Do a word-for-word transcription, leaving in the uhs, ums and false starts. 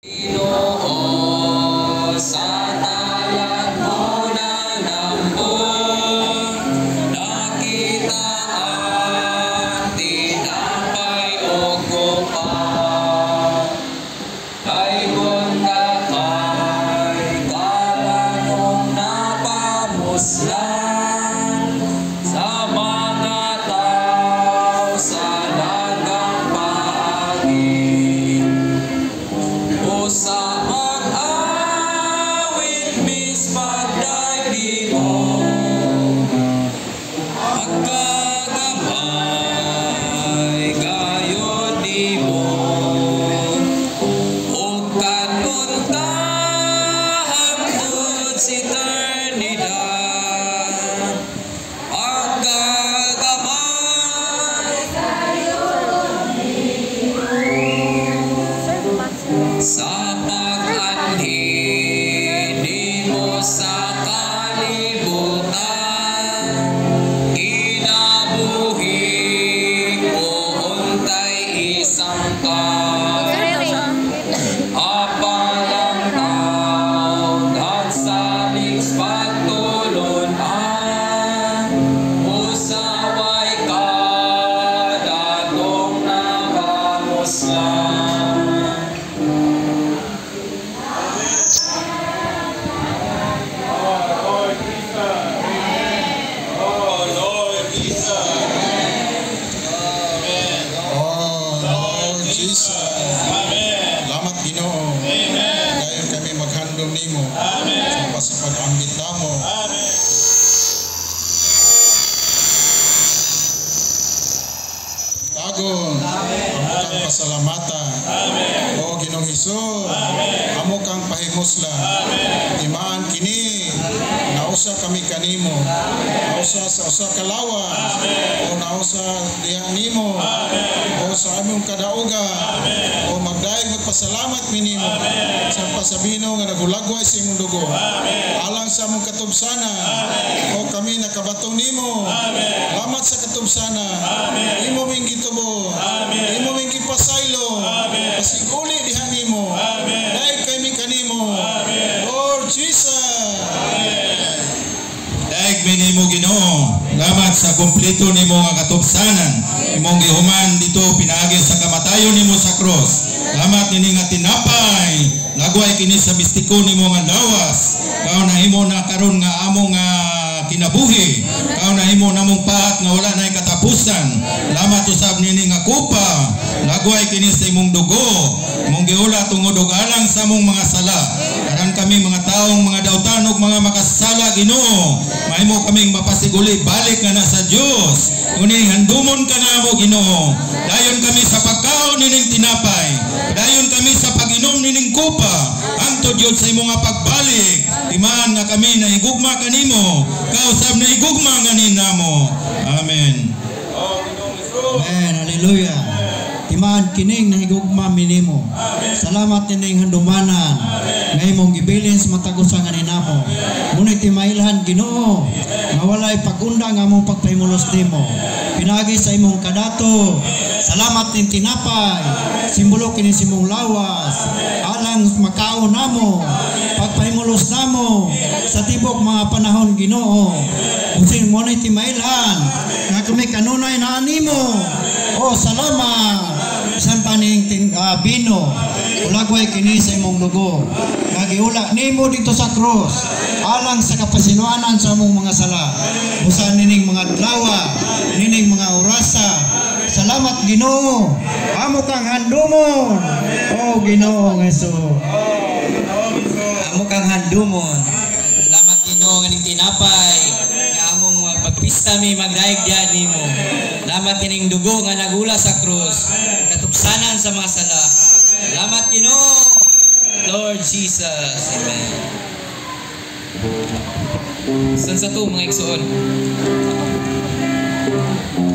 Pasalamatan. Amen. O Ginoong Hesus, amo kang pahimusla. Imaan kini nausa kami kanimo. Nausa sa usa ka lawas. O nausa diha nimo. O sa among kadauga. O magdaig magpasalamat minimo. Sa pasabino nga nagulagway sa imong dugo. Alang sa among katubsana. O kami nakabatong nimo. Lamat sa katubsana. Imo ming gitubo. Imo ming pasaylo, pasiguli diha nimo, dahil kami kanimo, Lord Jesus. Dahil minimo Ginoo, lamat sa kumpleto nimo nga katubsanan, imong gihuman dito pinaagi sa kamatayon nimo sa cross. Lamat nini nga tinapay, lagway kini sa mistiko nimo nga lawas. Kao na imo na karon nga amo nga kinabuhi. Kao na imo namong pahat nga wala na katapusan. Lamat usab nini nga kupa. Lagway kini sa imong dugo. Imong giula tungod og alang sa among mga sala. Karon kami mga taong mga dautan ug mga makasala Ginoo. Mahimo kaming mapasiguli balik nga na sa Dios. Uni handumon ka namo Ginoo. Dayon kami sa pagkaon nining tinapay. Dayon kami sa pag-inom nining kupa. Hangtod Dios sa imong pagbalik. Iman nga kami na higugma kanimo. Kausab na higugma nganin namo. Amen. Amen. Hallelujah. Timaan kining na higugma minimo. Salamat nining handumanan. Ngay mong gibilin sa matagusan nga ninamo. Ngunit timailhan Ginoo. Nga walay pagundang among pagpahimulos nimo. Pinagi sa imong kadato. Salamat ning tinapay. Simbolo kini sa imong lawas. Alang makaon namo. Pagpahimulos namo sa tibok mga panahon Ginoo. Usin mo ni timailhan. Nga kami kanunay na animo. Oh, salamat. San paning ting uh, bino. Ulagway kini sa imong dugo. Nagiula nimo dito sa cross. Alang sa kapasinuanan sa among mga sala. Usan nining mga dlawa, nining mga orasa. Salamat Ginoo. Amo kang handumon. Oh Ginoo Hesus. Amo kang handumon. Salamat Ginoo nga ning tinapay. Nga among pagpista mi magdaig diha nimo. Salamat kining dugo nga nagula sa krus. Katupsanan sa mga sala. Salamat Ginoo. Lord Jesus. Amen. San sa to mga igsoon?